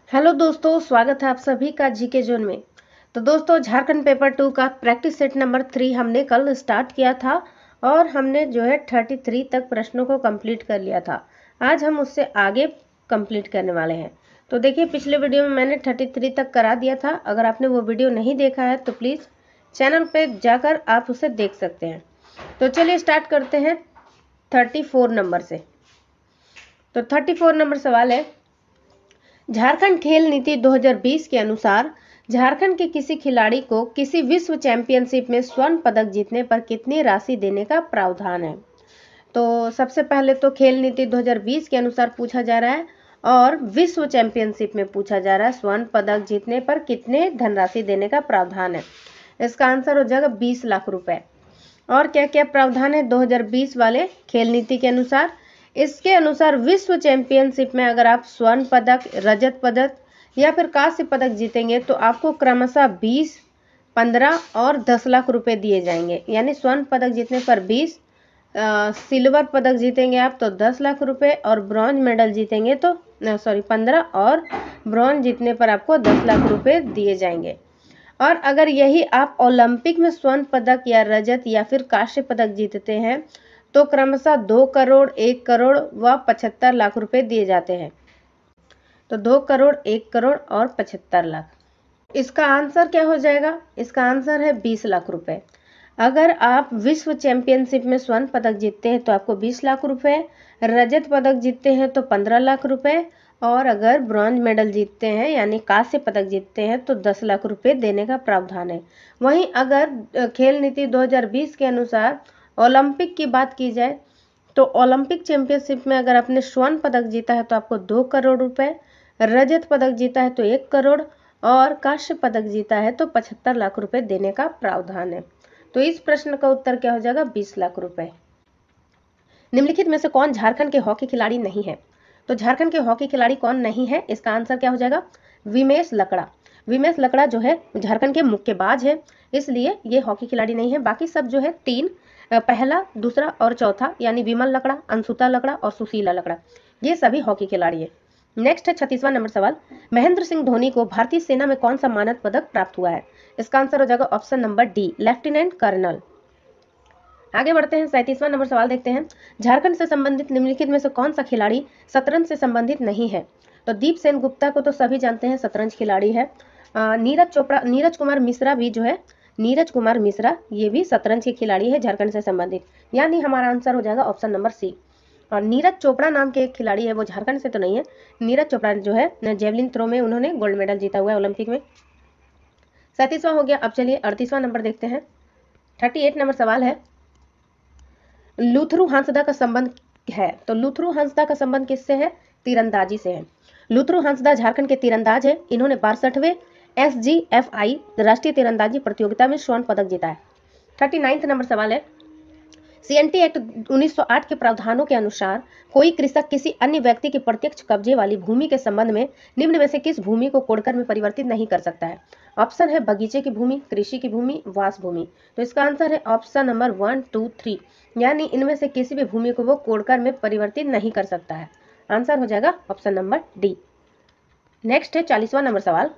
Hello दोस्तों, स्वागत है आप सभी का जीके जोन में। तो दोस्तों, झारखंड पेपर 2 का प्रैक्टिस सेट नंबर 3 हमने कल स्टार्ट किया था और हमने जो है 33 तक प्रश्नों को कंप्लीट कर लिया था। आज हम उससे आगे कंप्लीट करने वाले हैं। तो देखिए, पिछले वीडियो में मैंने 33 तक करा दिया था। अगर आपने वो वीडियो नहीं देखा है तो प्लीज़ चैनल पर जाकर आप उसे देख सकते हैं। तो चलिए स्टार्ट करते हैं 34 नंबर से। तो 34 नंबर सवाल है, झारखंड खेल नीति 2020 के अनुसार झारखंड के किसी खिलाड़ी को किसी विश्व चैंपियनशिप में स्वर्ण पदक जीतने पर कितनी राशि देने का प्रावधान है। तो सबसे पहले तो खेल नीति 2020 के अनुसार पूछा जा रहा है और विश्व चैंपियनशिप में पूछा जा रहा है स्वर्ण पदक जीतने पर कितने धनराशि देने का प्रावधान है। इसका आंसर हो जाएगा 20 लाख रुपए। और क्या क्या प्रावधान है 2020 वाले खेल नीति के अनुसार? इसके अनुसार विश्व चैंपियनशिप में अगर आप स्वर्ण पदक, रजत पदक या फिर कांस्य पदक जीतेंगे तो आपको क्रमशः 20, 15 और 10 लाख रुपए दिए जाएंगे। यानी स्वर्ण पदक जीतने पर 20, सिल्वर पदक जीतेंगे आप तो 10 लाख रुपए और ब्रॉन्ज मेडल जीतेंगे तो 15 और ब्रॉन्ज जीतने पर आपको 10 लाख रुपए दिए जाएंगे। और अगर यही आप ओलंपिक में स्वर्ण पदक या रजत या फिर कांस्य पदक जीतते हैं तो क्रमशः 2 करोड़, 1 करोड़ व 75 लाख रुपए दिए जाते हैं। तो 2 करोड़, 1 करोड़ और 75 लाख। इसका आंसर क्या हो जाएगा? इसका आंसर है 20 लाख रुपए। अगर आप विश्व चैंपियनशिप में स्वर्ण पदक जीतते हैं तो आपको 20 लाख रुपए, रजत पदक जीतते हैं तो 15 लाख रुपए और अगर ब्रॉन्ज मेडल जीतते हैं यानी कांस्य पदक जीतते हैं तो 10 लाख रुपए देने का प्रावधान है। वहीं अगर खेल नीति 2020 के अनुसार ओलंपिक की बात की जाए तो ओलंपिक चैंपियनशिप में अगर आपने स्वर्ण पदक जीता है तो आपको 2 करोड़ रुपए, रजत पदक जीता है तो 1 करोड़ और कांस्य पदक जीता है तो 75 लाख रुपए देने का प्रावधान है। तो इस प्रश्न का उत्तर क्या हो जाएगा? 20 लाख रुपए। निम्नलिखित में से कौन झारखंड के हॉकी खिलाड़ी नहीं है? तो झारखंड के हॉकी खिलाड़ी कौन नहीं है, इसका आंसर क्या हो जाएगा? विमेश लकड़ा। विमेश लकड़ा जो है झारखंड के मुक्केबाज है, इसलिए ये हॉकी खिलाड़ी नहीं है। बाकी सब जो है 3, पहला, दूसरा और चौथा यानी विमल लकड़ा, अंशुता लकड़ा और सुशीला लकड़ा, ये सभी हॉकी खिलाड़ी है। नेक्स्ट है 36वां नंबर सवाल, महेंद्र सिंह धोनी को भारतीय सेना में कौन सा मानद पदक प्राप्त हुआ है? इसका आंसर हो जाएगा option number D, lieutenant colonel. आगे बढ़ते हैं, 37वां नंबर सवाल देखते हैं, झारखंड से संबंधित निम्नलिखित में से कौन सा खिलाड़ी शतरंज से संबंधित नहीं है? तो दीप सेन गुप्ता को तो सभी जानते हैं, शतरंज खिलाड़ी है। नीरज कुमार मिश्रा भी जो है, नीरज कुमार मिश्रा ये भी शतरंज के खिलाड़ी है झारखंड से संबंधित। यानी हमारा आंसर हो जाएगा ऑप्शन नंबर सी। और नीरज चोपड़ा नाम के एक खिलाड़ी है, वो झारखंड से तो नहीं है। नीरज चोपड़ा जो है जेवलिन थ्रो में उन्होंने गोल्ड मेडल जीता हुआ है ओलंपिक में। 37वां हो गया। अब चलिए 38वां नंबर देखते हैं। 38 नंबर सवाल है, लुथरू हांसदा का संबंध है। तो लुथरू हांसदा का संबंध किससे है? तीरंदाजी से है। लुथरू हांसदा झारखंड के तीरंदाज है। इन्होंने 62वें SGFI राष्ट्रीय तीरंदाजी प्रतियोगिता में स्वर्ण पदक जीता है। 39 नंबर सवाल है, CNT एक्ट 1908 के प्रावधानों के अनुसार कोई कृषक किसी अन्य व्यक्ति के प्रत्यक्ष कब्जे वाली भूमि के संबंध में निम्न में से किस भूमि को कोडकर में परिवर्तित नहीं कर सकता है? ऑप्शन है बगीचे की भूमि, कृषि की भूमि, वास भूमि। तो इसका आंसर है ऑप्शन नंबर 1, 2, 3, यानी इनमें से किसी भी भूमि को वो कोडकर में परिवर्तित नहीं कर सकता है। आंसर हो जाएगा ऑप्शन नंबर डी। नेक्स्ट है 40वां नंबर सवाल,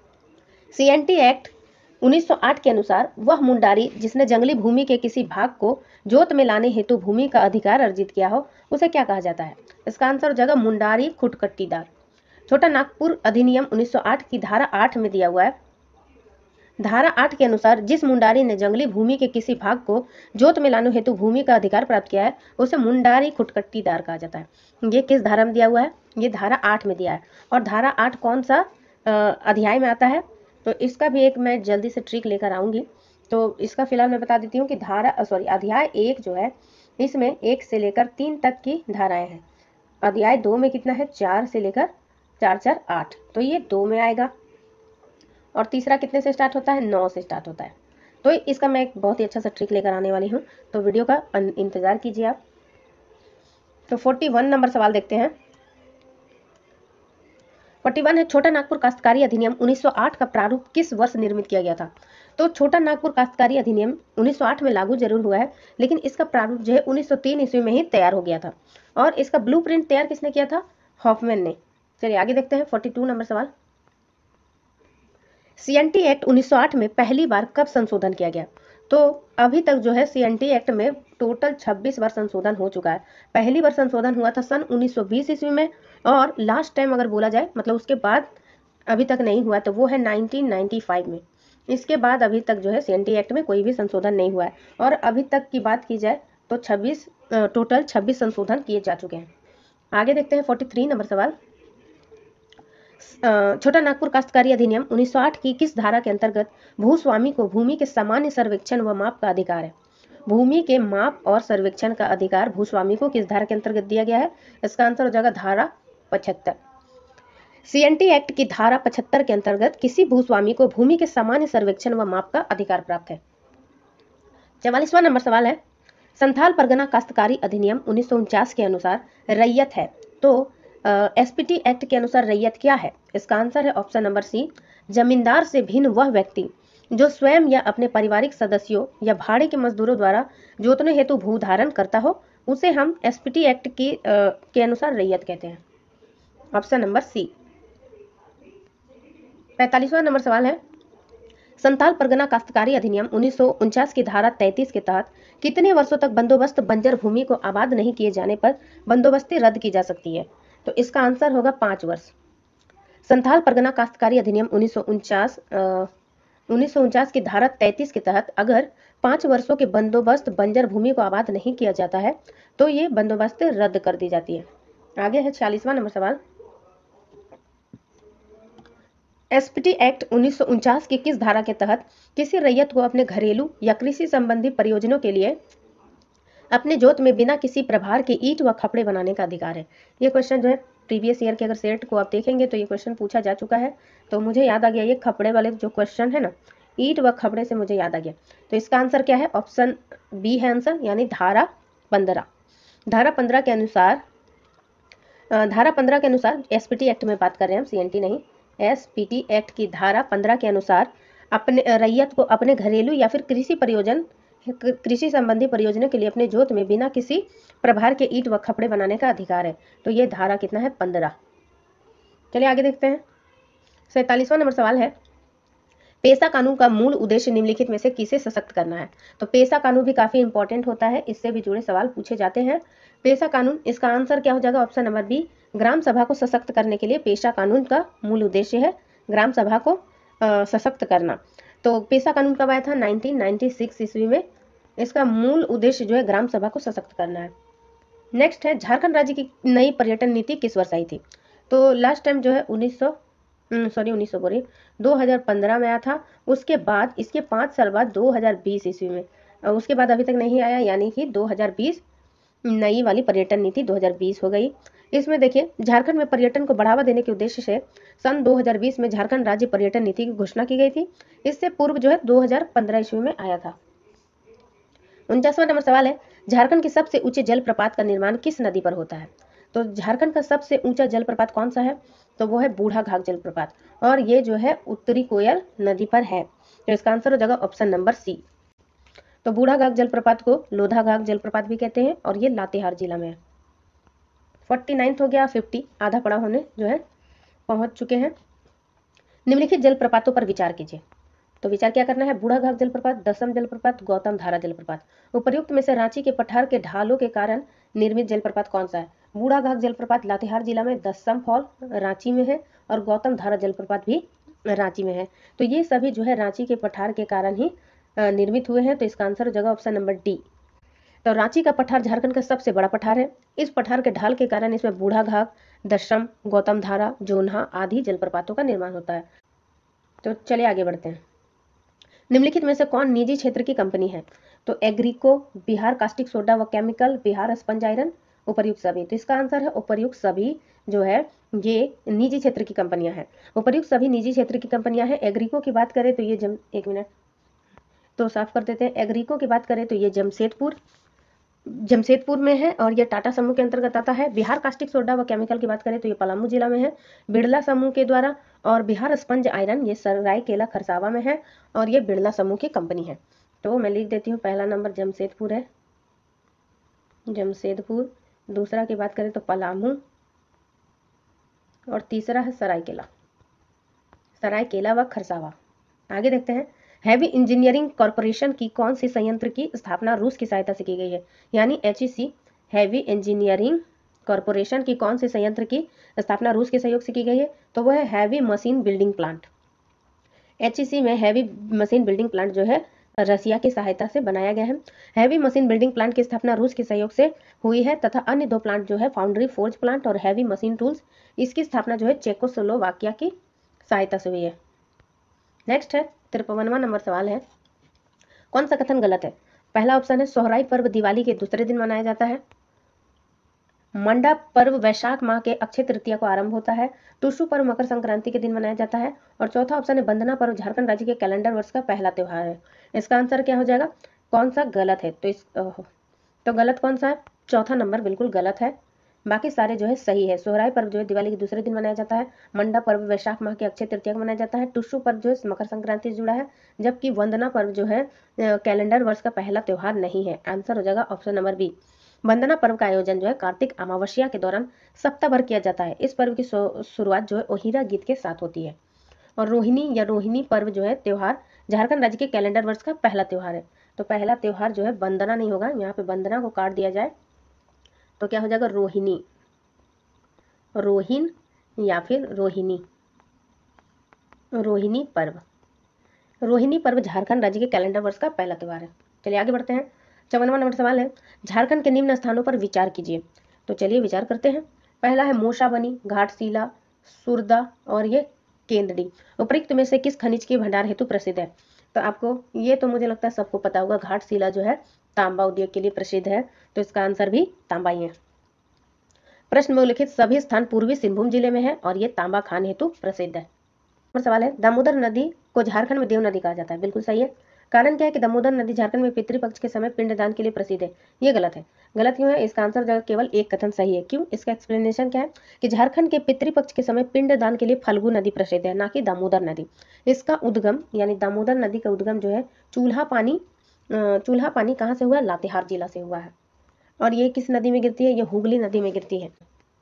CNT एक्ट 1908 के अनुसार वह मुंडारी जिसने जंगली भूमि के किसी भाग को जोत में लाने हेतु भूमि का अधिकार अर्जित किया हो उसे क्या कहा जाता है? इसका आंसर हो जाएगा मुंडारी खुटकट्टीदार। छोटा नागपुर अधिनियम 1908 की धारा 8 में दिया हुआ है। धारा 8 के अनुसार जिस मुंडारी ने जंगली भूमि के किसी भाग को जोत में लाने हेतु भूमि का अधिकार प्राप्त किया है उसे मुंडारी खुटकट्टीदार कहा जाता है। ये किस धारा में दिया हुआ है? ये धारा 8 में दिया है। और धारा 8 कौन सा अध्याय में आता है? तो इसका भी एक मैं जल्दी से ट्रिक लेकर आऊंगी। तो इसका फिलहाल मैं बता देती हूँ कि अध्याय 1 जो है इसमें 1 से लेकर 3 तक की धाराएं हैं। अध्याय 2 में कितना है? 4 से लेकर 4, 4, 8, तो ये 2 में आएगा। और तीसरा कितने से स्टार्ट होता है? 9 से स्टार्ट होता है। तो इसका मैं एक बहुत ही अच्छा सा ट्रिक लेकर आने वाली हूँ, तो वीडियो का इंतजार कीजिए आप। तो 41 नंबर सवाल देखते हैं। 41 है, छोटा नागपुर काश्तकारी अधिनियम 1908 का प्रारूप किस वर्ष निर्मित किया गया था? तो छोटा नागपुर काश्तकारी अधिनियम 1908 में लागू जरूर हुआ है, लेकिन इसका प्रारूप जो है 1903 ईस्वी में ही तैयार हो गया था। और इसका ब्लूप्रिंट तैयार किसने किया था? हॉफमैन ने। चलिए आगे देखते हैं 42 नंबर सवाल। सीएनटी एक्ट 1908 में पहली बार कब संशोधन किया गया? तो अभी तक जो है सीएनटी एक्ट में टोटल 26 बार संशोधन हो चुका है। पहली बार संशोधन हुआ था सन 1920 ईस्वी में, और लास्ट टाइम अगर बोला जाए मतलब उसके बाद अभी तक नहीं हुआ तो वो है 1995 में। इसके बाद अभी तक जो है सीएनटी एक्ट में कोई भी संशोधन नहीं हुआ है। और अभी तक की बात की जाए तो टोटल 26 संशोधन किए जा चुके हैं। आगे देखते हैं 43 नंबर सवाल। छोटा नागपुर काश्तकारी अधिनियम 1908 की किस धारा के अंतर्गत भूस्वामी को भूमि के सामान्य सर्वेक्षण व माप का अधिकार है? भूमि के माप और सर्वेक्षण का अधिकार भूस्वामी को किस धारा के अंतर्गत दिया गया है? इसका आंसर हो जाएगा धारा 75। सीएनटी एक्ट की धारा 75 के अंतर्गत किसी भूस्वामी को भूमि के सामान्य सर्वेक्षण व माप का अधिकार प्राप्त है। 44वां नंबर सवाल है, संथाल परगना काश्तकारी अधिनियम 1949 के अनुसार रैयत है, तो एसपीटी एक्ट के अनुसार रैयत क्या है? इसका आंसर है ऑप्शन नंबर सी, जमींदार से भिन्न वह व्यक्ति जो स्वयं या अपने पारिवारिक सदस्यों या भाड़े के मजदूरों द्वारा जोतने हेतु भू धारण करता हो, उसे हम एसपीटी एक्ट के अनुसार रैयत कहते हैं। Option number C. 45वां नंबर सवाल है, संथाल परगना काश्तकारी अधिनियम 1949 की धारा 33 के तहत कितने वर्षों तक बंदोबस्त बंजर भूमि को आबाद नहीं किए जाने पर बंदोबस्ती रद्द की जा सकती है? तो इसका आंसर होगा 5 वर्ष। संथाल परगना काश्तकारी अधिनियम 1949 की धारा 33 के तहत अगर 5 वर्षों के बंदोबस्त बंजर भूमि को आबाद नहीं किया जाता है तो ये बंदोबस्त रद्द कर दी जाती है। आगे है 46वां नंबर सवाल, एसपीटी एक्ट 1949 की किस धारा के तहत किसी रैयत को अपने घरेलू या कृषि संबंधी परियोजनों के लिए अपने जोत में बिना किसी प्रभार के ईंट व खपड़े बनाने का अधिकार है? ये क्वेश्चन जो है प्रीवियस ईयर के अगर सेट को आप देखेंगे तो ये क्वेश्चन पूछा जा चुका है, तो मुझे याद आ गया ये खपड़े वाले जो क्वेश्चन है ना, ईंट व खपड़े से मुझे याद आ गया। तो इसका आंसर क्या है? ऑप्शन बी है आंसर, यानी धारा 15। धारा 15 के अनुसार एसपीटी एक्ट में बात कर रहे हैं हम, सीएनटी नहीं। एसपीटी एक्ट की धारा 15 के अनुसार अपने रैयत को अपने घरेलू या फिर कृषि संबंधी परियोजना के लिए अपने जोत में बिना किसी प्रभार के ईंट व खपड़े बनाने का अधिकार है। तो ये धारा कितना है? 15। चलिए आगे देखते हैं 47वां नंबर सवाल है, पेशा कानून का मूल उद्देश्य निम्नलिखित में से किसे सशक्त करना है? तो पेशा कानून भी काफी इंपॉर्टेंट होता है, इससे भी जुड़े सवाल पूछे जाते हैं। पेशा कानून, इसका आंसर क्या हो जाएगा? ऑप्शन नंबर बी, ग्राम सभा को सशक्त करने के लिए पेशा कानून का मूल उद्देश्य है ग्राम सभा को सशक्त करना। तो पेशा कानून कब आया था? 1996 ईस्वी में। इसका मूल उद्देश्य जो है ग्राम सभा को सशक्त करना है। नेक्स्ट है, झारखंड राज्य की नई पर्यटन नीति किस वर्ष आई थी? तो लास्ट टाइम जो है 2015 में आया था। उसके बाद इसके 5 साल बाद 2020 ईस्वी में, उसके बाद अभी तक नहीं आया, यानी कि 2020 नई वाली पर्यटन नीति 2020 हो गई। इसमें देखिए, झारखंड में पर्यटन को बढ़ावा देने के उद्देश्य से सन 2020 में झारखंड राज्य पर्यटन नीति की घोषणा की गई थी। इससे पूर्व जो है 2015 ईस्वी में आया था। 49वां नंबर सवाल है, झारखंड के सबसे ऊंचे जलप्रपात का निर्माण किस नदी पर होता है? तो झारखंड का सबसे ऊंचा जलप्रपात कौन सा है? तो वो है बूढ़ा घाघ जलप्रपात, और ये जो है उत्तरी कोयल नदी पर है। तो इसका आंसर हो जाएगा ऑप्शन नंबर सी। तो बूढ़ा घाघ जलप्रपात को लोधा घाघ जलप्रपात भी कहते हैं, और ये लातेहार जिला में है। 49 हो गया, 50 आधा पड़ा होने जो है पहुंच चुके हैं। निम्नलिखित जलप्रपातों पर विचार कीजिए। तो विचार क्या करना है? बूढ़ा घाघ जलप्रपात, दसम जलप्रपात, गौतम धारा जलप्रपात। उपर्युक्त में से रांची के पठार के ढालों के कारण निर्मित जलप्रपात कौन सा है? बूढ़ा घाघ जलप्रपात लातेहार जिला में, दसम फॉल रांची में है, और गौतम धारा जलप्रपात भी रांची में है। तो ये सभी जो है रांची के पठार के कारण ही निर्मित हुए हैं। तो इसका आंसर हो जाएगा ऑप्शन नंबर डी। तो रांची का पठार झारखंड का सबसे बड़ा पठार है। इस पठार के ढाल के कारण इसमें बूढ़ा घाघ, दशम, गौतम धारा, जोन्हा आदि जलप्रपातों का निर्माण होता है। तो चलिए आगे बढ़ते हैं। निम्नलिखित में से कौन निजी क्षेत्र की कंपनी है? तो एग्रीको, बिहार कास्टिक सोडा व केमिकल, बिहार स्पंज आयरन, उपर्युक्त सभी। तो इसका आंसर है उपर्युक्त सभी जो है ये निजी क्षेत्र की कंपनियां हैं। उपर्युक्त सभी निजी क्षेत्र की कंपनियां हैं। एग्रीको की बात करें तो ये एक मिनट तो साफ कर देते हैं। एग्रीको की बात करें तो ये जमशेदपुर में है, और ये टाटा समूह के अंतर्गत आता है। बिहार कास्टिक सोडा व केमिकल की बात करें तो ये पलामू जिला में है, बिड़ला समूह के द्वारा। और बिहार स्पंज आयरन ये सरायकेला खरसावा में है, और ये बिड़ला समूह की कंपनी है। तो मैं लिख देती हूँ, पहला नंबर जमशेदपुर है, जमशेदपुर। दूसरा की बात करें तो पलामू, और तीसरा है सरायकेला, सरायकेला व खरसावा। आगे देखते हैं, हैवी इंजीनियरिंग कॉरपोरेशन की कौन सी संयंत्र की स्थापना रूस की सहायता से की गई है? यानी HEC हैवी इंजीनियरिंग कॉरपोरेशन की कौन सी संयंत्र की स्थापना रूस के सहयोग से की गई है? तो वह है heavy machine building plant. HEC में हैवी मशीन बिल्डिंग प्लांट जो है रसिया की सहायता से बनाया गया है। हैवी मशीन बिल्डिंग प्लांट की स्थापना रूस के सहयोग से हुई है तथा अन्य 2 प्लांट जो है फाउंड्री फोर्ज प्लांट और हैवी मशीन टूल्स, इसकी स्थापना जो है चेकोस्लोवाकिया की सहायता से हुई है। नेक्स्ट है 53वां नंबर सवाल है, कौन सा कथन गलत है? पहला ऑप्शन है सोहराई पर्व दिवाली के दूसरे दिन मनाया जाता है। मंडा पर्व वैशाख माह के अक्षय तृतीया को आरंभ होता है। टुसु पर्व मकर संक्रांति के दिन मनाया जाता है। और चौथा ऑप्शन है बंदना पर्व झारखंड राज्य के कैलेंडर वर्ष का पहला त्योहार है। इसका आंसर क्या हो जाएगा? कौन सा गलत है? तो गलत कौन सा है? चौथा नंबर बिल्कुल गलत है, बाकी सारे जो है सही है। सोहराई पर्व जो है दिवाली के दूसरे दिन मनाया जाता है। मंडा पर्व वैशाख माह के अक्षय तृतीया को मनाया जाता है। टुसु पर्व जो है मकर संक्रांति से जुड़ा है, जबकि वंदना पर्व जो है कैलेंडर वर्ष का पहला त्योहार नहीं है। आंसर हो जाएगा ऑप्शन नंबर बी। वंदना पर्व का आयोजन जो है कार्तिक अमावस्या के दौरान सप्ताह भर किया जाता है। इस पर्व की शुरुआत जो है ओहिरा गीत के साथ होती है। और रोहिणी या रोहिणी पर्व जो है त्योहार झारखंड राज्य के कैलेंडर वर्ष का पहला त्योहार है। तो पहला त्योहार जो है वंदना नहीं होगा, यहाँ पे वंदना को काट दिया जाए तो क्या हो जाएगा? रोहिणी, रोहिन या फिर रोहिणी, रोहिणी पर्व। रोहिणी पर्व झारखंड राज्य के कैलेंडर वर्ष का पहला त्योहार है। चलिए आगे बढ़ते हैं। 54वां नंबर सवाल है, झारखंड के निम्न स्थानों पर विचार कीजिए। तो चलिए विचार करते हैं। पहला है मोशाबनी, घाटशिला, सुरदा और ये केंद्री। उपरोक्त में से किस खनिज के भंडार हेतु प्रसिद्ध है? तो आपको ये तो मुझे लगता है सबको पता होगा, घाटशिला जो है तांबा उद्योग के लिए प्रसिद्ध है, तो इसका आंसर भी तांबा ही है। प्रश्न में उल्लिखित सभी स्थान पूर्वी सिंहभूम जिले में है और ये तांबा खान हेतु प्रसिद्ध है। सवाल है, दामोदर नदी को झारखंड में देव नदी कहा जाता है। बिल्कुल सही है। कारण क्या है कि दामोदर नदी झारखंड में पितृपक्ष के समय पिंडदान के लिए प्रसिद्ध है? ये गलत है। गलत क्यों है? इसका आंसर केवल एक कथन सही है। क्यों? इसका एक्सप्लेनेशन क्या है कि झारखंड के पितृपक्ष के समय पिंडदान के लिए फल्गु नदी प्रसिद्ध है, ना कि दामोदर नदी। इसका उद्गम यानी दामोदर नदी का उद्गम जो है चूल्हा पानी कहाँ से हुआ? लातेहार जिला से हुआ है। और ये किस नदी में गिरती है? ये हुगली नदी में गिरती है।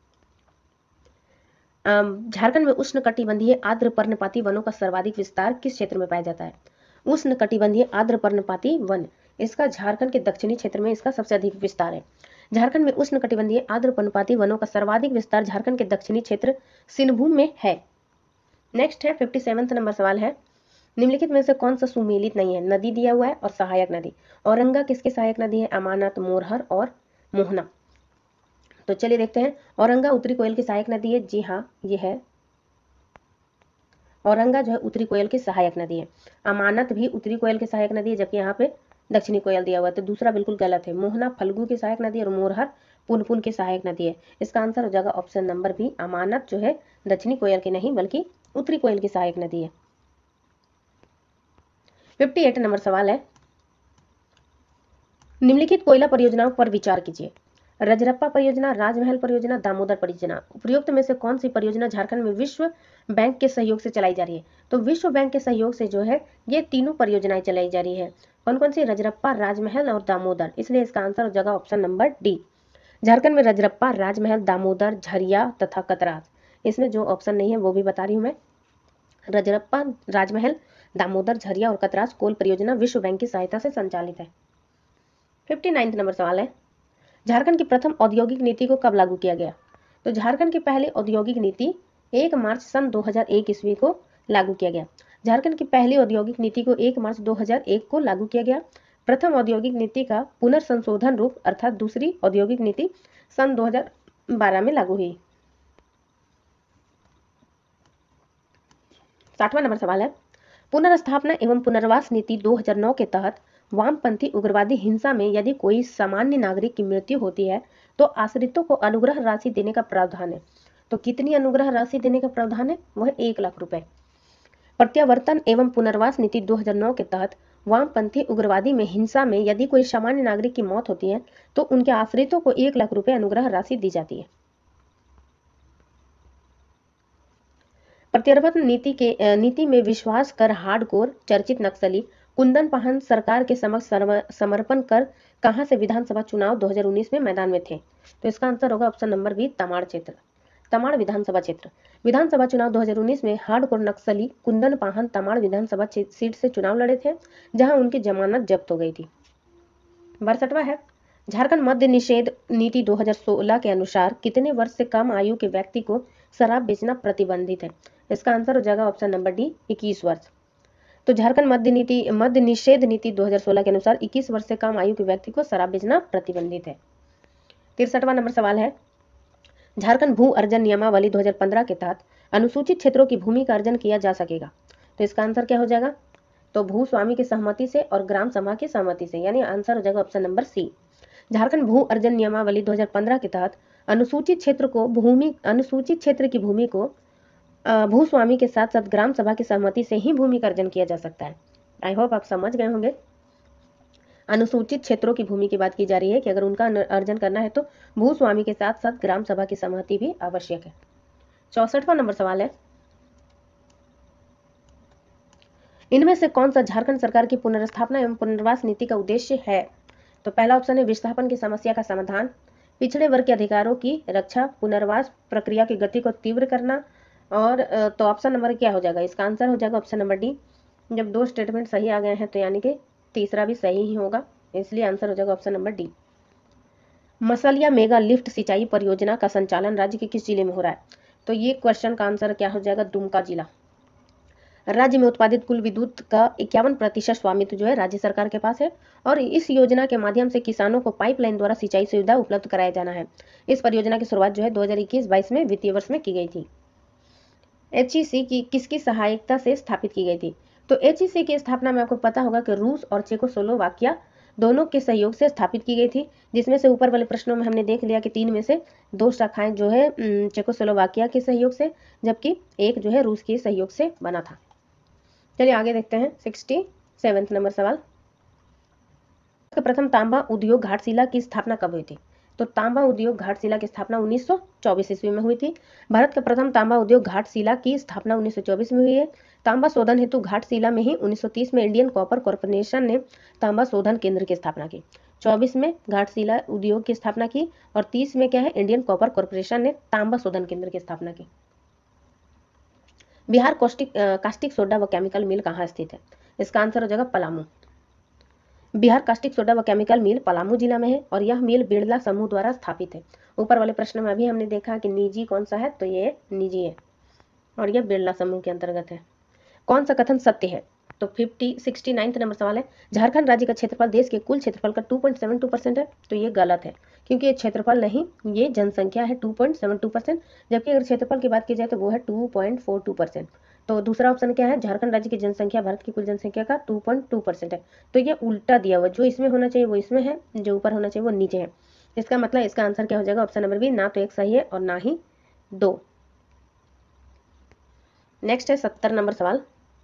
झारखंड में उष्णकटिबंधीय आर्द्र पर्णपाती वनों का सर्वाधिक विस्तार किस क्षेत्र में पाया जाता है? उष्णकटिबंधीय आर्द्र पर्णपाती वन, इसका झारखंड के दक्षिणी क्षेत्र में इसका सबसे अधिक विस्तार है। झारखंड में उष्णकटिबंधीय आर्द्र पर्णपाती वनों का सर्वाधिक विस्तार झारखंड के दक्षिणी क्षेत्र सिंहभूम में है। नेक्स्ट है 57वां नंबर सवाल है, निम्नलिखित में से कौन सा सुमेलित नहीं है? नदी दिया हुआ है और सहायक नदी। औरंगा किसकी सहायक नदी है? अमानत, मोरहर और मोहना। तो चलिए देखते हैं। औरंगा उत्तरी कोयल की सहायक नदी है। जी हाँ, ये है। औरंगा जो है उत्तरी कोयल की सहायक नदी है। अमानत भी उत्तरी कोयल की सहायक नदी है, जबकि यहाँ पे दक्षिणी कोयल दिया हुआ है, तो दूसरा बिल्कुल गलत है। मोहना फल्गु की सहायक नदी और मोरहर पुनपुन की सहायक नदी है। इसका आंसर हो जाएगा ऑप्शन नंबर बी। अमानत जो है दक्षिणी कोयल की नहीं बल्कि उत्तरी कोयल की सहायक नदी है। 58 नंबर सवाल है, निम्नलिखित कोयला परियोजनाओं पर विचार कीजिए। रजरप्पा परियोजना, राजमहल परियोजना, दामोदर परियोजना। उपरोक्त में से कौन सी परियोजना झारखंड में विश्व बैंक के सहयोग से चलाई जा रही है? तो विश्व बैंक के सहयोग से जो है ये तीनों परियोजनाएं चलाई जा रही है। कौन कौन सी? रजरप्पा, राजमहल और दामोदर। इसलिए इसका आंसर हो जाएगा ऑप्शन नंबर डी। झारखंड में रजरप्पा, राजमहल, दामोदर, झरिया तथा कतरास। इसमें जो ऑप्शन नहीं है वो भी बता रही हूँ मैं। रजरप्पा, राजमहल, दामोदर, झरिया और कतरास कोल परियोजना विश्व बैंक की सहायता से संचालित है। 59 नंबर सवाल है, झारखंड की प्रथम औद्योगिक नीति को कब लागू किया गया? तो झारखंड की पहली औद्योगिक नीति 1 मार्च सन 2001 ईस्वी को लागू किया गया। झारखंड की पहली औद्योगिक नीति को 1 मार्च 2001 को लागू किया गया। प्रथम औद्योगिक नीति का पुनर्संशोधन रूप अर्थात दूसरी औद्योगिक नीति सन 2012 में लागू हुई। 60वां नंबर सवाल है, पुनर्स्थापना एवं पुनर्वास नीति 2009 के तहत वामपंथी उग्रवादी हिंसा में यदि कोई सामान्य नागरिक की मृत्यु होती है तो आश्रितों को अनुग्रह राशि देने का प्रावधान है। तो कितनी अनुग्रह राशि देने का प्रावधान है? वह 1 लाख रुपए। प्रत्यावर्तन एवं पुनर्वास नीति 2009 के तहत वामपंथी उग्रवादी में हिंसा में यदि कोई सामान्य नागरिक की मौत होती है तो उनके आश्रितों को 1 लाख रुपए अनुग्रह राशि दी जाती है। प्रत्यावर्तन नीति में विश्वास कर हार्डकोर चर्चित नक्सली कुंदन पाहन सरकार के समक्ष समर्पण कर कहां से विधानसभा चुनाव 2019 में मैदान में थे? तो इसका आंसर होगा ऑप्शन नंबर बी, तमाड़ क्षेत्र। तमाड़ विधानसभा क्षेत्र। विधानसभा चुनाव 2019 में हार्डकोर नक्सली कुंदन पाहन तमाड़ विधानसभा सीट से चुनाव लड़े थे, जहां उनकी जमानत जब्त हो गई थी। 62वां है, झारखंड मद्य निषेध नीति 2016 के अनुसार कितने वर्ष से कम आयु के व्यक्ति को शराब बेचना प्रतिबंधित है? इसका आंसर हो जाएगा ऑप्शन नंबर डी, 21 वर्ष। तो झारखंड मद्य निषेध नीति 2016 के अनुसार 21 वर्ष से कम आयु के व्यक्ति को शराब बेचना प्रतिबंधित है। 63वां नंबर सवाल है, झारखंड भू अर्जन नियमावली 2015 के तहत अनुसूचित क्षेत्रों की भूमि का अर्जन किया जा सकेगा। तो इसका आंसर क्या हो जाएगा? तो भू स्वामी की सहमति से और ग्राम सभा की सहमति से, यानी आंसर हो जाएगा ऑप्शन नंबर सी। झारखंड भू अर्जन नियमावली 2015 के तहत अनुसूचित क्षेत्र की भूमि को भूस्वामी के साथ साथ ग्राम सभा की सहमति से ही भूमि का अर्जन किया जा सकता है। आई होप आप समझ गए होंगे। अनुसूचित क्षेत्रों की भूमि की बात की जा रही है कि अगर उनका अर्जन करना है तो भूस्वामी के साथ साथ ग्राम सभा की सहमति भी आवश्यक है। 64वां नंबर सवाल है, इनमें से कौन सा झारखंड सरकार की पुनर्स्थापना एवं पुनर्वास नीति का उद्देश्य है? तो पहला ऑप्शन है विस्थापन की समस्या का समाधान, पिछड़े वर्ग के अधिकारों की रक्षा, पुनर्वास प्रक्रिया की गति को तीव्र करना, और तो ऑप्शन नंबर क्या हो जाएगा? इसका आंसर हो जाएगा ऑप्शन नंबर डी। जब दो स्टेटमेंट सही आ गए हैं तो यानी कि तीसरा भी सही ही होगा, इसलिए आंसर हो जाएगा option number D. Masaliya mega lift सिंचाई परियोजना का संचालन राज्य के किस जिले में हो रहा है? तो ये क्वेश्चन का आंसर क्या हो जाएगा? दुमका जिला। राज्य में उत्पादित कुल विद्युत का 51% स्वामित्व जो है राज्य सरकार के पास है, और इस योजना के माध्यम से किसानों को पाइपलाइन द्वारा सिंचाई सुविधा उपलब्ध कराया जाना है। इस परियोजना की शुरुआत जो है 2021-22 में वित्तीय वर्ष में की गई थी। HEC की किसकी सहायता से स्थापित की गई थी? तो HEC की स्थापना में आपको पता होगा कि रूस और चेकोस्लोवाकिया दोनों के सहयोग से स्थापित की गई थी, जिसमें से ऊपर वाले प्रश्नों में हमने देख लिया कि 3 में से 2 शाखाएं जो है चेकोस्लोवाकिया के सहयोग से, जबकि एक जो है रूस के सहयोग से बना था। चलिए आगे देखते हैं 67वां नंबर सवाल, प्रथम तांबा उद्योग घाटशिला की स्थापना कब हुई थी? तो तांबा उद्योग घाटशिला की स्थापना 1924 ईस्वी में हुई थी। भारत का प्रथम तांबा उद्योग घाटशिला की स्थापना 1924 में हुई है। तांबा शोधन हेतु घाटशिला में ही 1930 में इंडियन कॉपर कॉर्पोरेशन ने तांबा शोधन केंद्र की स्थापना की। 24 में घाटशिला उद्योग की स्थापना की, और 30 में क्या है? इंडियन कॉपर कॉर्पोरेशन ने तांबा शोधन केंद्र की स्थापना की। बिहार कास्टिक सोडा व केमिकल मिल कहाँ स्थित है? इसका आंसर हो जाएगा पलामू। बिहार कास्टिक सोडा व केमिकल मिल पलामू जिला में है, और यह मिल बिरला समूह द्वारा स्थापित है। ऊपर वाले प्रश्न में अभी हमने देखा कि निजी कौन सा है, तो ये निजी है और यह बिरला समूह के अंतर्गत है। कौन सा कथन सत्य है? तो 69वां नंबर सवाल है, झारखंड राज्य का क्षेत्रफल देश के कुल क्षेत्रफल का 2.72% है। तो ये गलत है, क्योंकि ये क्षेत्रफल नहीं, ये जनसंख्या है 2.72%, जबकि अगर क्षेत्रफल की बात की जाए तो वो है 2.42%। तो दूसरा ऑप्शन क्या है? झारखंड राज्य की जनसंख्या भारत की कुल जनसंख्या का 2.2% है। तो ये उल्टा दिया हुआ, जो इसमें होना चाहिए वो इसमें है, जो ऊपर होना चाहिए वो नीचे है। इसका मतलब इसका आंसर क्या हो जाएगा? ऑप्शन नंबर बी, ना तो एक सही है और ना ही 2। नेक्स्ट है 70 नंबर सवाल,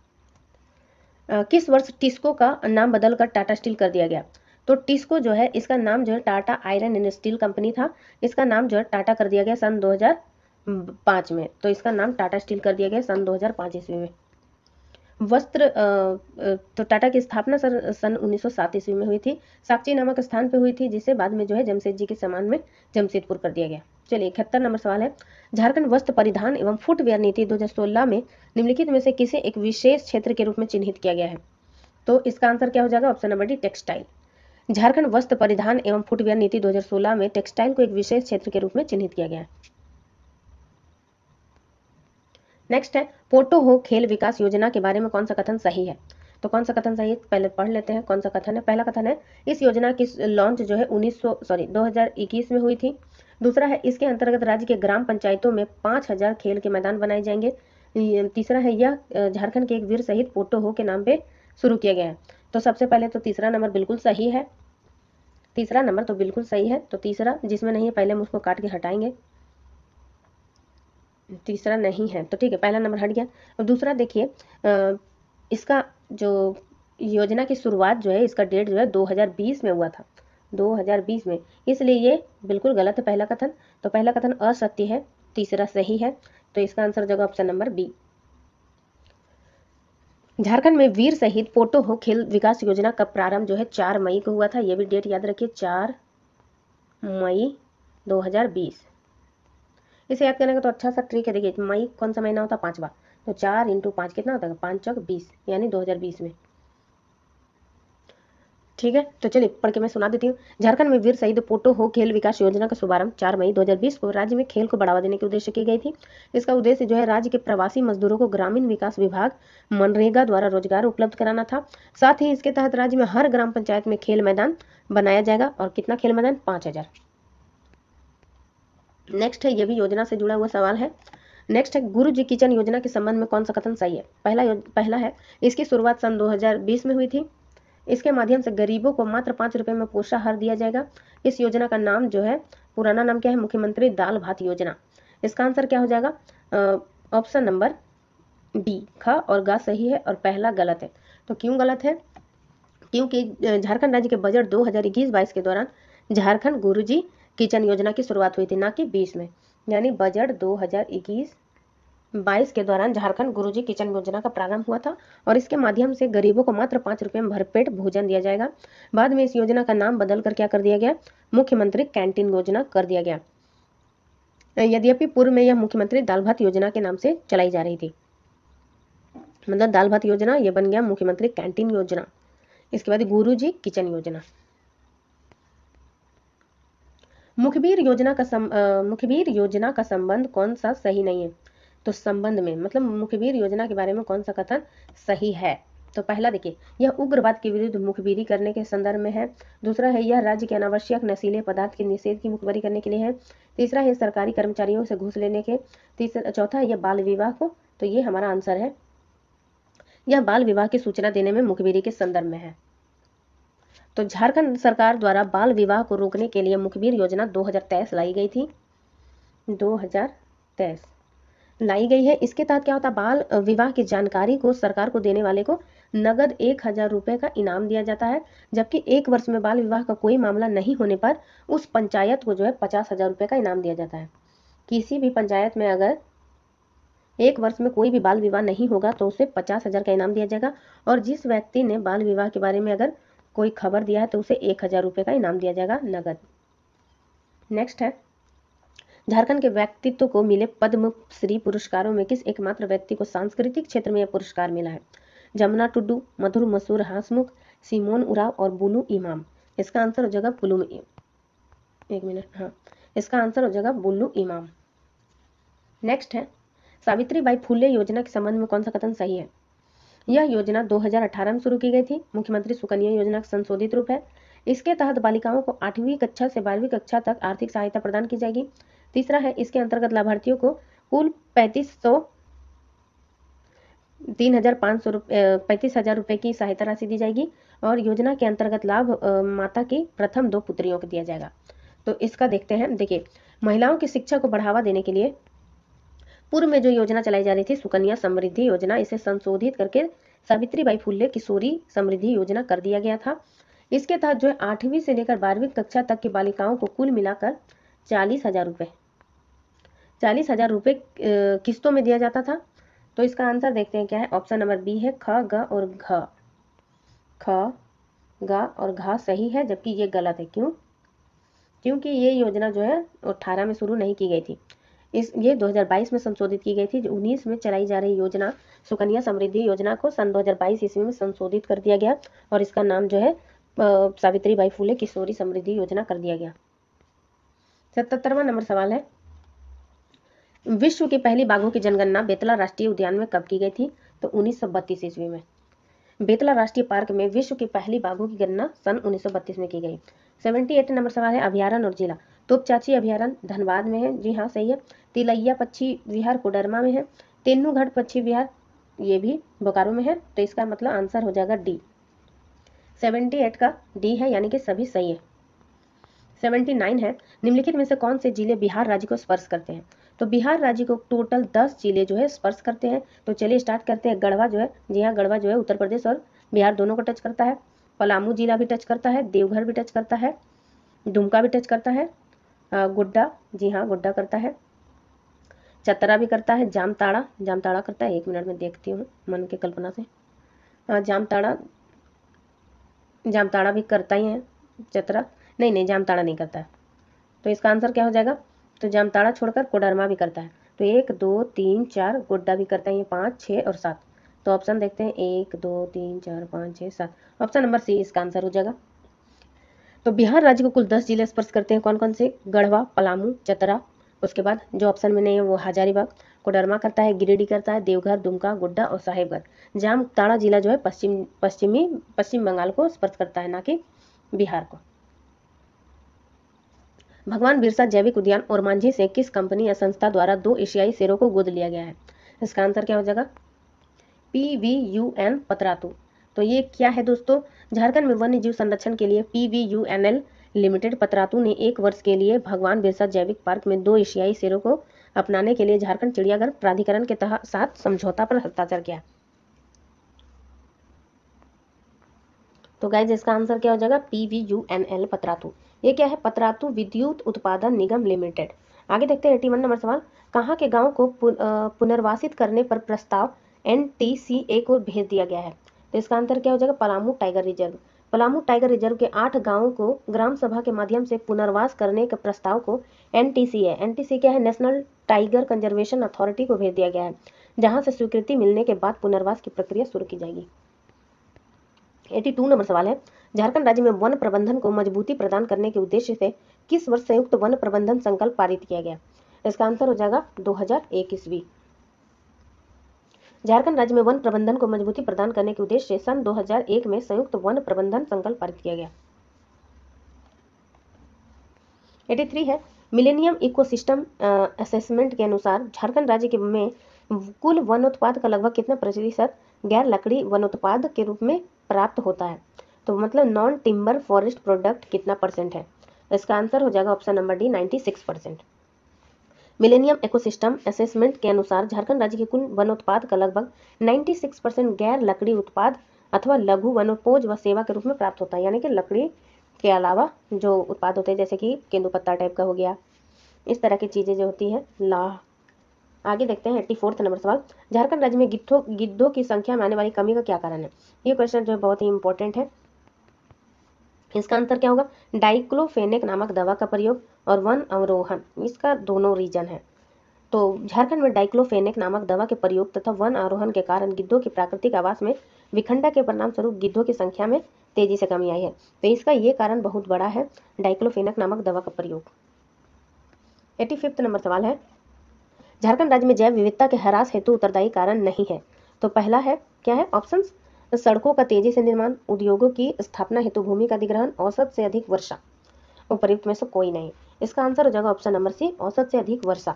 किस वर्ष टिस्को का नाम बदलकर टाटा स्टील कर दिया गया? तो टिस्को जो है, इसका नाम जो है Tata iron and steel company था, इसका नाम जो है टाटा कर दिया गया सन 2005 में। तो इसका नाम टाटा स्टील कर दिया गया सन 2005 ईस्वी में। वस्त्र तो टाटा की स्थापना सन 1907 ईस्वी में हुई थी। साक्षी नामक स्थान पे हुई थी, जिसे बाद में जो है जमशेद जी के सम्मान में जमशेदपुर कर दिया गया। चलिए 71 नंबर सवाल है, झारखंड वस्त्र परिधान एवं फुटवेयर नीति 2016 में निम्नलिखित में से किसे एक विशेष क्षेत्र के रूप में चिन्हित किया गया है? तो इसका आंसर क्या हो जाएगा? Option number D, textile. Jharkhand वस्त्र परिधान एवं फुटवेयर नीति 2016 में टेक्सटाइल को एक विशेष क्षेत्र के रूप में चिन्हित किया गया है। नेक्स्ट है, पोटो हो खेल विकास योजना के बारे में कौन सा कथन सही है? तो कौन सा कथन सही है, पहले पढ़ लेते हैं कौन सा कथन है। पहला कथन है, इस योजना की लॉन्च जो है 2021 में हुई थी। दूसरा है, इसके अंतर्गत राज्य के ग्राम पंचायतों में 5000 खेल के मैदान बनाए जाएंगे। तीसरा है, यह झारखंड के एक वीर शहीद पोटो हो के नाम पे शुरू किया गया है। तो सबसे पहले तो तीसरा नंबर बिल्कुल सही है, तीसरा नंबर तो बिल्कुल सही है। तो तीसरा जिसमें नहीं है पहले हम उसको काट के हटाएंगे, तीसरा नहीं है तो ठीक है, पहला नंबर हट गया। अब दूसरा देखिए, इसका जो योजना की शुरुआत जो है, इसका डेट जो है 2020 में हुआ था, 2020 में, इसलिए ये बिल्कुल गलत है पहला कथन। तो पहला कथन असत्य है, तीसरा सही है। तो इसका आंसर जगह ऑप्शन नंबर बी। झारखंड में वीर शहीद पोटो हो खेल विकास योजना का प्रारंभ जो है 4 मई को हुआ था। ये भी डेट याद रखिए, 4 मई 2020। इसे याद करने का तो अच्छा सा ट्रिक है। देखिए मई कौन सा महीना होता है, 5वां, तो 4 × 5 कितना होता है, 5 चौक 20, यानी 2020 में। ठीक है, तो चलिए पढ़ के मैं सुना देती हूँ। झारखंड में वीर शहीद पोटो हो खेल विकास योजना का शुभारंभ 4 मई 2020 को राज्य में खेल को बढ़ावा देने के उद्देश्य की गई थी। इसका उद्देश्य जो है राज्य के प्रवासी मजदूरों को ग्रामीण विकास विभाग मनरेगा द्वारा रोजगार उपलब्ध कराना था। साथ ही इसके तहत राज्य में हर ग्राम पंचायत में खेल मैदान बनाया जाएगा। और कितना खेल मैदान, 5000। नेक्स्ट है, ये भी योजना से जुड़ा हुआ सवाल है। नेक्स्ट है, गुरु जी किचन योजना के संबंध में कौन सा कथन सही है। पहला है, इसकी शुरुआत सन 2020 में हुई थी। इसके माध्यम से गरीबों को मात्र 5 रुपए में पोषाहार दिया जाएगा। इस योजना का नाम जो है, पुराना नाम क्या है, मुख्यमंत्री दाल भात योजना। इसका आंसर क्या हो जाएगा, ऑप्शन नंबर डी, ख और ग सही है और पहला गलत है। तो क्यों गलत है, क्योंकि झारखंड राज्य के बजट 2021-22 के दौरान झारखंड गुरुजी किचन योजना की शुरुआत हुई थी, ना कि 20 में। यानी बजट 2021-22 के दौरान झारखंड गुरुजी किचन योजना का प्रारंभ हुआ था और इसके माध्यम से गरीबों को मात्र 5 रुपए में भरपेट भोजन दिया जाएगा। बाद में इस योजना का नाम बदलकर क्या कर दिया गया, मुख्यमंत्री कैंटीन योजना कर दिया गया। यद्यपि पूर्व में यह मुख्यमंत्री दाल भात योजना के नाम से चलाई जा रही थी। मतलब दाल भात योजना ये बन गया मुख्यमंत्री कैंटीन योजना। इसके बाद गुरुजी किचन योजना। मुखबिर योजना का संबंध कौन सा सही नहीं है। तो संबंध में मतलब मुखबिर योजना के बारे में कौन सा कथन सही है। तो पहला देखिए, यह उग्रवाद के विरुद्ध मुखबिरी करने के संदर्भ में है। दूसरा है, यह राज्य के अनावश्यक नशीले पदार्थ के निषेध की मुखबिरी करने के लिए है। तीसरा है, सरकारी कर्मचारियों से घूस लेने के। चौथा है, यह बाल विवाह को। तो ये हमारा आंसर है, यह बाल विवाह की सूचना देने में मुखबिरी के संदर्भ में है। तो झारखंड सरकार द्वारा बाल विवाह को रोकने के लिए मुखबिर योजना 2023 लाई गई थी। 2023 लाई गई है। इसके तहत क्या होता है, बाल विवाह की जानकारी को सरकार को देने वाले को नगद 1000 रुपए का इनाम दिया जाता है। जबकि 1 वर्ष में बाल विवाह का कोई मामला नहीं होने पर उस पंचायत को जो है 50,000 रुपए का इनाम दिया जाता है। किसी भी पंचायत में अगर 1 वर्ष में कोई भी बाल विवाह नहीं होगा तो उसे 50,000 का इनाम दिया जाएगा। और जिस व्यक्ति ने बाल विवाह के बारे में अगर कोई खबर दिया है तो उसे 1000 रुपए का इनाम दिया जाएगा नगद। नेक्स्ट है, झारखंड के व्यक्तित्व को मिले पद्म श्री पुरस्कारों में किस एकमात्र व्यक्ति को सांस्कृतिक क्षेत्र में यह पुरस्कार मिला है। जमुना टुडू, मधुर मसूर हासमुख, सिमोन उराव और बुलू इमाम। इसका आंसर हो जाएगा बुलू, एक मिनट, हाँ, इसका आंसर हो जाएगा बुल्लू इमाम। नेक्स्ट है, सावित्रीबाई फुले योजना के संबंध में कौन सा कथन सही है। यह योजना 2018 में शुरू की गई थी। मुख्यमंत्री सुकन्या योजना का संशोधित रूप है। इसके तहत बालिकाओं को 8वीं कक्षा से 12वीं कक्षा तक आर्थिक सहायता प्रदान की जाएगी। तीसरा है, इसके अंतर्गत लाभार्थियों को कुल 35,000 रुपए की सहायता राशि दी जाएगी। और योजना के अंतर्गत लाभ माता की प्रथम 2 पुत्रियों को दिया जाएगा। तो इसका देखते हैं। देखिए, महिलाओं की शिक्षा को बढ़ावा देने के लिए पूर्व में जो योजना चलाई जा रही थी सुकन्या समृद्धि योजना, इसे संशोधित करके सावित्रीबाई फुले किशोरी समृद्धि योजना कर दिया गया था। इसके तहत जो है 8वीं से लेकर 12वीं कक्षा तक की बालिकाओं को कुल मिलाकर 40,000 रुपए किस्तों में दिया जाता था। तो इसका आंसर देखते हैं क्या है, ऑप्शन नंबर बी है, ख ग और घ। ख ग और घ सही है, जबकि ये गलत है। क्यों, क्योंकि ये योजना जो है 18 में शुरू नहीं की गई थी। ये 2022 में संशोधित की गई थी। जो 19 में चलाई जा रही योजना सुकन्या समृद्धि योजना को सन 2022 ईस्वी में संशोधित कर दिया गया और इसका नाम जो है सावित्रीबाई फुले किशोरी समृद्धि योजना कर दिया गया। 77वां नंबर सवाल है, विश्व की पहली बाघों की जनगणना बेतला राष्ट्रीय उद्यान में कब की गई थी। तो 1932 ईस्वी में। बेतला राष्ट्रीय पार्क में विश्व की पहली बाघों की गणना सन 1932 में की गई। 78 नंबर सवाल है, अभ्यारण्य और जिला। तोपचाची अभ्यारण्य धनबाद में है, जी हाँ सही है। तिलैया पक्षी विहार कोडरमा में है। तेनूगढ़ पक्षी विहार ये भी बोकारो में है। तो इसका मतलब आंसर हो जाएगा डी। 78 का डी है, यानी कि सभी सही है। 79 है, निम्नलिखित में से कौन से जिले बिहार राज्य को स्पर्श करते हैं। तो बिहार राज्य को टोटल 10 जिले जो है स्पर्श करते हैं। तो चलिए स्टार्ट करते हैं। गढ़वा जो है, जी हाँ गढ़वा जो है उत्तर प्रदेश और बिहार दोनों को टच करता है। पलामू जिला भी टच करता है, देवघर भी टच करता है, दुमका भी टच करता है, गोड्डा, जी हाँ गोड्डा करता है, चतरा भी करता है, जामताड़ा करता है। 1 मिनट में देखती हूँ मन के कल्पना से। जामताड़ा भी करता ही है। चतरा नहीं, जामताड़ा नहीं करता है। तो इसका आंसर क्या हो जाएगा, तो जामताड़ा छोड़कर कोडरमा भी करता है। तो 1 2 3 4 गोड्डा भी करता है, ये 5 6 और 7। तो ऑप्शन देखते हैं 1 2 3 4 5 6 7, ऑप्शन नंबर सी इसका आंसर हो जाएगा। तो बिहार राज्य को कुल 10 जिले स्पर्श करते हैं, कौन कौन से? गढ़वा, पलामू, चतरा, उसके बाद जो ऑप्शन में नहीं है वो हजारीबाग, कोडरमा करता है, गिरिडीह करता है, देवघर, दुमका, गोड्डा और साहेबगंज। जामताड़ा जिला जो है पश्चिम बंगाल को स्पर्श करता है, ना कि बिहार को। भगवान बिरसा जैविक उद्यान और मांझी से किस कंपनी या संस्था द्वारा 2 एशियाई शेरों को गोद लिया गया है? इसका आंसर क्या हो जाएगा? PVUN पतरातू। तो ये क्या है दोस्तों? झारखंड में वन्य जीव संरक्षण के लिए PVUNL लिमिटेड पतरातू ने 1 वर्ष के लिए भगवान बिरसा जैविक पार्क में 2 एशियाई शेरों को अपनाने के लिए झारखंड चिड़ियाघर प्राधिकरण के साथ समझौता पर हस्ताक्षर किया। तो गाइज इसका आंसर क्या हो जाएगा? PVUNL पतरातू। ये क्या है? पतरातू विद्युत उत्पादन निगम लिमिटेड। आगे देखते हैं 81 नंबर सवाल। कहाँ के गांव को पुनर्वासित करने पर प्रस्ताव NTCA को भेज दिया गया है? तो इसका आंसर क्या हो जाएगा? Palamu tiger reserve. Palamu tiger reserve के 8 गांवों को ग्राम सभा के माध्यम से पुनर्वास करने के प्रस्ताव को NTCA क्या है? नेशनल टाइगर कंजर्वेशन अथॉरिटी को भेज दिया गया है, जहां से स्वीकृति मिलने के बाद पुनर्वास की प्रक्रिया शुरू की जाएगी। 82 नंबर सवाल है। झारखंड राज्य में वन प्रबंधन को मजबूती प्रदान करने के उद्देश्य से किस वर्ष संयुक्त वन प्रबंधन संकल्प पारित किया गया? इसका आंसर हो जाएगा 2001 ईस्वी। झारखंड राज्य में वन प्रबंधन को मजबूती प्रदान करने के उद्देश्य से सन 2001 में संयुक्त वन प्रबंधन संकल्प पारित किया गया। 83 है। मिलेनियम इकोसिस्टम असेसमेंट के अनुसार झारखंड राज्य में कुल वनोत्पाद का लगभग कितना प्रतिशत गैर लकड़ी वनोत्पाद के रूप में प्राप्त होता है? तो मतलब नॉन टिम्बर फॉरेस्ट प्रोडक्ट कितना परसेंट है? इसका आंसर हो जाएगा option number D 96%। Millennium ecosystem assessment के अनुसार झारखंड राज्य के कुल वनोत्पाद का लगभग 96% गैर लकड़ी उत्पाद अथवा लघु वनोपज व सेवा के रूप में प्राप्त होता है, यानी कि लकड़ी के अलावा जो उत्पाद होते हैं जैसे कि केंदुपत्ता टाइप का हो गया, इस तरह की चीजें जो होती है लाह। आगे देखते हैं 84 नंबर सवाल। झारखंड राज्य में गिद्धों की संख्या में आने वाली कमी का क्या कारण है? ये क्वेश्चन जो है बहुत ही इंपॉर्टेंट है। इसका आंसर क्या होगा? डाइक्लोफेनेक नामक दवा का प्रयोग और वन अवरोहण, इसका दोनों रीजन है। तो झारखंड में डाइक्लोफेनेक नामक दवा के प्रयोग तथा वन आरोहण के कारण गिद्धों की प्राकृतिक आवास में विखंडन के परिणाम स्वरूप गिद्धों की संख्या में तेजी से कमी आई है। तो इसका ये कारण बहुत बड़ा है, डाइक्लोफेनेक नामक दवा का प्रयोग। 85 नंबर सवाल है। झारखंड राज्य में जैव विविधता के ह्रास हेतु उत्तरदायी कारण नहीं है? तो पहला है क्या है? ऑप्शंस: सड़कों का तेजी से निर्माण, उद्योगों की स्थापना हेतु भूमि का अधिग्रहण, औसत से अधिक वर्षा। उपर्युक्त में से कोई नहीं। इसका आंसर हो जाएगा ऑप्शन नंबर सी, औसत से अधिक वर्षा।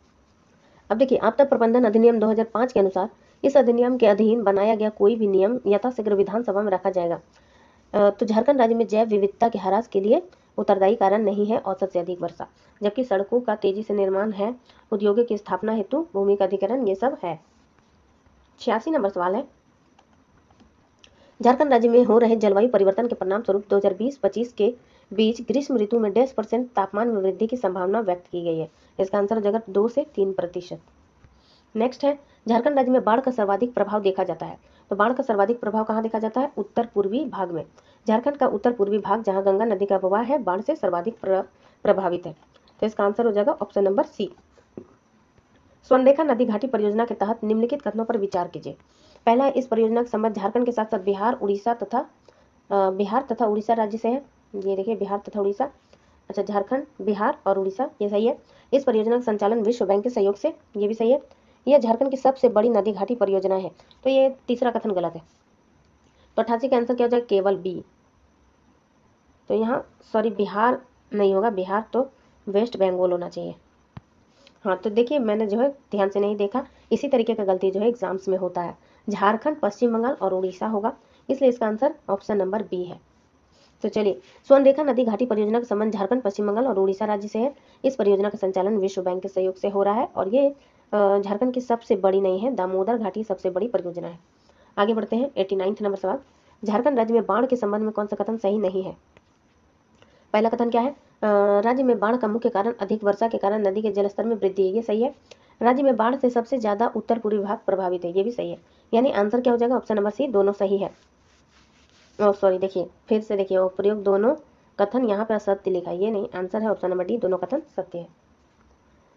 अब देखिए, आपदा प्रबंधन अधिनियम 2005 के अनुसार इस अधिनियम के अधीन बनाया गया कोई भी नियम यथाशीघ्र विधानसभा में रखा जाएगा। तो झारखंड राज्य में जैव विविधता के ह्रास के लिए उत्तरदायी कारण नहीं है औसत से अधिक वर्षा, जबकि सड़कों का तेजी से निर्माण है, उद्योगों की स्थापना हेतु भूमि का अधिग्रहण, ये सब है। 86 नंबर सवाल है। झारखंड राज्य में हो रहे जलवायु परिवर्तन के परिणाम स्वरूप 2020-25 के बीच ग्रीष्म ऋतु में 10% तापमान में वृद्धि की संभावना व्यक्त की गई है। इसका आंसर हो जाएगा 2 से 3%। नेक्स्ट है, झारखंड राज्य में बाढ़ का सर्वाधिक प्रभाव देखा जाता है। तो बाढ़ का सर्वाधिक प्रभाव कहाँ देखा जाता है? उत्तर पूर्वी भाग में। झारखंड का उत्तर पूर्वी भाग, जहाँ गंगा नदी का प्रवाह है, बाढ़ से सर्वाधिक प्रभावित है। तो इसका आंसर हो जाएगा ऑप्शन नंबर सी। स्वर्णरेखा नदी घाटी परियोजना के तहत निम्नलिखित कथनों पर विचार कीजिए। पहला है, इस परियोजना का संबंध झारखंड के साथ साथ बिहार तथा उड़ीसा राज्य से है। ये देखिए, बिहार तथा उड़ीसा। अच्छा, झारखंड, बिहार और उड़ीसा, ये सही है। इस परियोजना का संचालन विश्व बैंक के सहयोग से, ये भी सही है। यह झारखंड की सबसे बड़ी नदी घाटी परियोजना है। तो ये तीसरा कथन गलत है। तो 88 का आंसर क्या हो जाएगा? केवल बी। तो यहाँ सॉरी, बिहार नहीं होगा, बिहार तो वेस्ट बंगाल होना चाहिए। हाँ, तो देखिए, मैंने जो है ध्यान से नहीं देखा। इसी तरीके का गलती जो है एग्जाम्स में होता है। झारखंड, पश्चिम बंगाल और उड़ीसा होगा, इसलिए इसका आंसर ऑप्शन नंबर बी है। तो चलिए, स्वर्णरेखा नदी घाटी परियोजना का संबंध झारखंड, पश्चिम बंगाल और उड़ीसा राज्य से है। इस परियोजना का संचालन विश्व बैंक के सहयोग से हो रहा है और ये झारखंड की सबसे बड़ी नहीं है, दामोदर घाटी सबसे बड़ी परियोजना है। आगे बढ़ते हैं 89 नंबर सवाल। झारखंड राज्य में बाढ़ के संबंध में कौन सा कथन सही नहीं है? पहला कथन क्या है? राज्य में बाढ़ का मुख्य कारण अधिक वर्षा के कारण नदी के जलस्तर में वृद्धि है, ये सही है। राज्य में बाढ़ से सबसे ज्यादा उत्तर पूर्वी भाग प्रभावित है, ये भी सही है। यानी आंसर क्या हो जाएगा? ऑप्शन नंबर सी, दोनों सही है। सॉरी, देखिए फिर से देखिए, प्रयोग दोनों कथन यहाँ पे असत्य लिखा है, ये नहीं, आंसर है ऑप्शन नंबर डी, दोनों कथन सत्य है।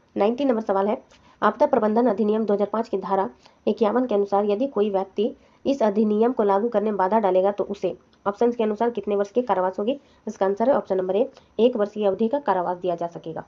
90 नंबर सवाल है, आपदा प्रबंधन अधिनियम 2005 की धारा 51 के अनुसार यदि कोई व्यक्ति इस अधिनियम को लागू करने में बाधा डालेगा तो उसे ऑप्शन के अनुसार कितने वर्ष की कारावास होगी? इसका आंसर है ऑप्शन नंबर ए, 1 वर्ष की अवधि का कारावास दिया जा सकेगा।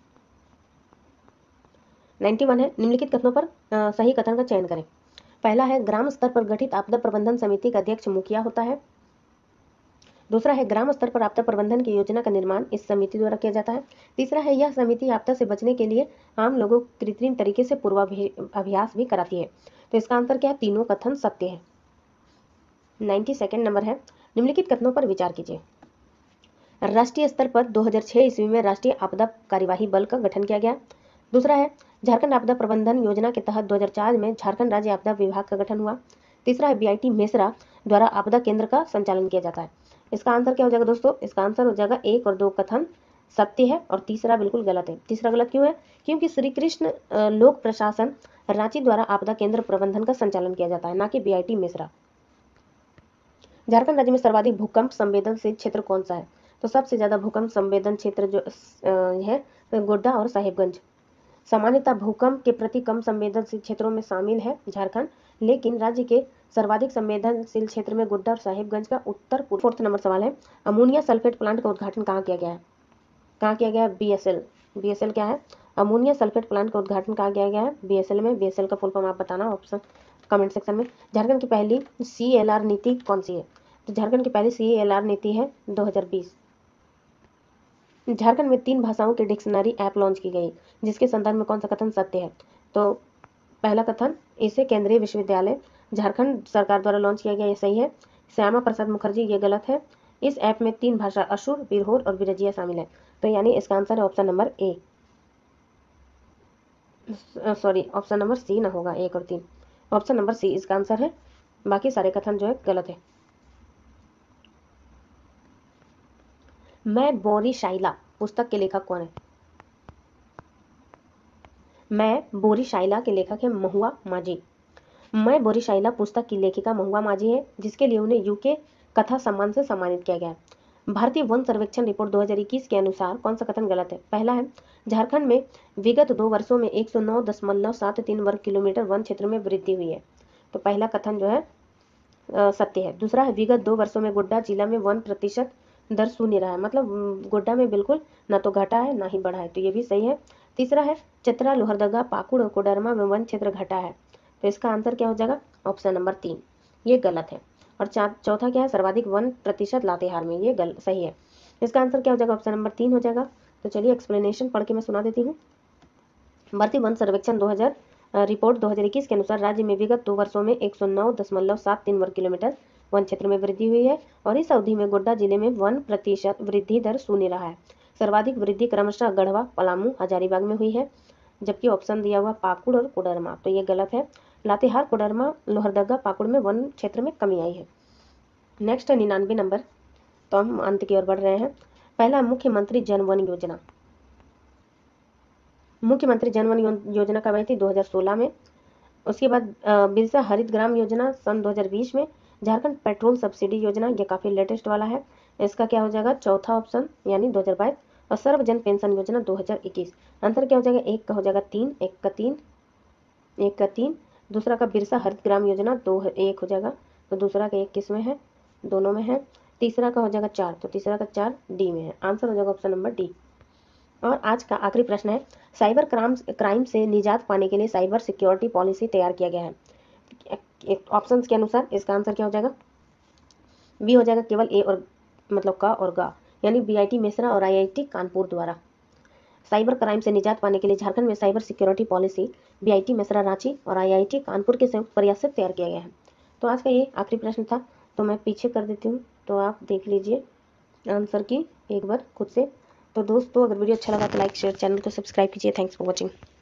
91 है, निम्नलिखित कथनों पर सही कथन का चयन करें। पहला है, ग्राम स्तर पर गठित आपदा प्रबंधन समिति का अध्यक्ष मुखिया होता है। दूसरा है, ग्राम स्तर पर आपदा प्रबंधन की योजना का निर्माण इस समिति द्वारा किया जाता है। तीसरा है, यह समिति आपदा से बचने के लिए आम लोगों को कृत्रिम तरीके से पूर्वाभ्यास भी कराती है। तो इसका आंसर क्या है? तीनों कथन सत्य है। 92 नंबर है, निम्नलिखित कथनों पर विचार कीजिए। राष्ट्रीय स्तर पर 2006 ईस्वी में राष्ट्रीय आपदा कार्यवाही बल का गठन किया गया। दूसरा है, झारखंड आपदा प्रबंधन योजना के तहत 2004 में झारखंड राज्य आपदा विभाग का गठन हुआ। तीसरा है, BIT मेसरा द्वारा आपदा केंद्र का संचालन किया जाता है। इसका आंसर क्या हो जाएगा दोस्तों? इसका आंसर हो जाएगा 1 और 2 कथन सत्य है और तीसरा बिल्कुल गलत है। तीसरा गलत क्यों है? क्योंकि श्री कृष्ण लोक प्रशासन रांची द्वारा आपदा केंद्र प्रबंधन का संचालन किया जाता है, ना कि BIT मेसरा। झारखंड राज्य में सर्वाधिक भूकंप संवेदनशील क्षेत्र कौन सा है? तो सबसे ज्यादा भूकंप संवेदन क्षेत्र जो है गोड्डा और साहिबगंज। सामान्यतः भूकंप के प्रति कम संवेदनशील क्षेत्रों में शामिल है झारखंड, लेकिन राज्य के सर्वाधिक संवेदनशील क्षेत्र में गोड्डा और साहिबगंज का उत्तर पूर्व। 4 नंबर सवाल है, अमोनिया सल्फेट प्लांट का उद्घाटन कहाँ किया गया है? कहाँ किया गया है? BSL क्या है? अमोनिया सल्फेट प्लांट का उद्घाटन कहाँ किया गया है? BSL में। BSL का फुल फॉर्म आप बताना ऑप्शन कमेंट सेक्शन में। झारखंड की पहली CLR नीति कौन सी है? तो झारखंड की पहली CLR नीति है 2020। झारखंड में 3 भाषाओं की डिक्शनरी ऐप लॉन्च की गई, जिसके संदर्भ में कौन सा कथन सत्य है? तो पहला कथन, इसे केंद्रीय विश्वविद्यालय झारखंड सरकार द्वारा लॉन्च किया गया, ये सही है। श्यामा प्रसाद मुखर्जी, ये गलत है। इस ऐप में 3 भाषा असुर, बिरहोर और बिरजिया शामिल है। तो यानी इसका आंसर है option number A, sorry option number C ना होगा, 1 और 3। ऑप्शन नंबर सी इसका आंसर है, बाकी सारे कथन जो है गलत है। मैं बोरी शाइला पुस्तक के लेखक कौन है? मैं बोरी शाइला के लेखक है महुआ माझी। मैं बोरी शाइला पुस्तक की लेखिका महुआ माझी है, जिसके लिए उन्हें UK कथा सम्मान से सम्मानित किया गया है। भारतीय वन सर्वेक्षण रिपोर्ट 2021 के अनुसार कौन सा कथन गलत है? पहला है, झारखंड में विगत 2 वर्षों में 109.73 वर्ग किलोमीटर वन क्षेत्र में वृद्धि हुई है। तो पहला कथन जो है सत्य है। दूसरा है, विगत 2 वर्षों में गोड्डा जिला में 1% दर शून्य रहा है, मतलब गोड्डा में बिल्कुल ना तो घटा है ना ही बढ़ा है, तो ये भी सही है। तीसरा है, चतरा, लोहरदगा, पाकुड़ और कोडरमा में वन क्षेत्र घटा है। तो इसका आंसर क्या हो जाएगा? ऑप्शन नंबर 3, ये गलत है। और चौथा क्या है, सर्वाधिक 1% लातेहार में, ये सही है। इसका आंसर क्या हो जाएगा? ऑप्शन नंबर 3 हो जाएगा। तो चलिए एक्सप्लेनेशन पढ़ के मैं सुना देती हूँ। भारतीय वन सर्वेक्षण रिपोर्ट 2021 के अनुसार राज्य में विगत 2 वर्षों में 109.73 वर्ग किलोमीटर वन क्षेत्र में वृद्धि हुई है और इस अवधि में गोड्डा जिले में 1% वृद्धि दर शून्य रहा है। सर्वाधिक वृद्धि क्रमशः गढ़वा, पलामू, हजारीबाग में हुई है, जबकि ऑप्शन दिया हुआ पाकुड़ और कोडरमा, तो ये गलत है। लातेहार, कोडरमा, लोहरदगा, पाकुड़ में वन क्षेत्र में कमी आई है। नेक्स्ट है 99 नंबर, तो हम अंत की ओर बढ़ रहे हैं। पहला, मुख्यमंत्री जन वन योजना। मुख्यमंत्री जन वन योजना कब आई थी? 2016 में। उसके बाद बिरसा हरित ग्राम योजना सन 2020 में। झारखंड पेट्रोल सब्सिडी योजना, ये काफ़ी लेटेस्ट वाला है, इसका क्या हो जाएगा? चौथा ऑप्शन यानी 2022। और सर्वजन पेंशन योजना 2021। आंसर क्या हो जाएगा? 1 का हो जाएगा 3, 1 का 3। दूसरा का बिरसा हरित ग्राम योजना 1 हो जाएगा, तो दूसरा का 1 किस में है? दोनों में है। तीसरा का हो जाएगा 4, तो तीसरा का 4 डी में है। आंसर हो जाएगा ऑप्शन नंबर डी। और आज का आखिरी प्रश्न है, साइबर क्राइम से निजात पाने के लिए साइबर सिक्योरिटी पॉलिसी तैयार किया गया है। ऑप्शन के अनुसार इसका आंसर क्या हो जाएगा? बी हो जाएगा केवल ए और मतलब का और गा, यानी BIT मेसरा और IIT कानपुर द्वारा। साइबर क्राइम से निजात पाने के लिए झारखंड में cyber security policy BIT Mesra Ranchi और IIT कानपुर के संयुक्त प्रयास से तैयार किया गया है। तो आज का ये आखिरी प्रश्न था, तो मैं पीछे कर देती हूँ, तो आप देख लीजिए आंसर की एक बार खुद से। तो दोस्तों, अगर वीडियो अच्छा लगा तो लाइक, शेयर, चैनल को सब्सक्राइब कीजिए। Thanks for watching.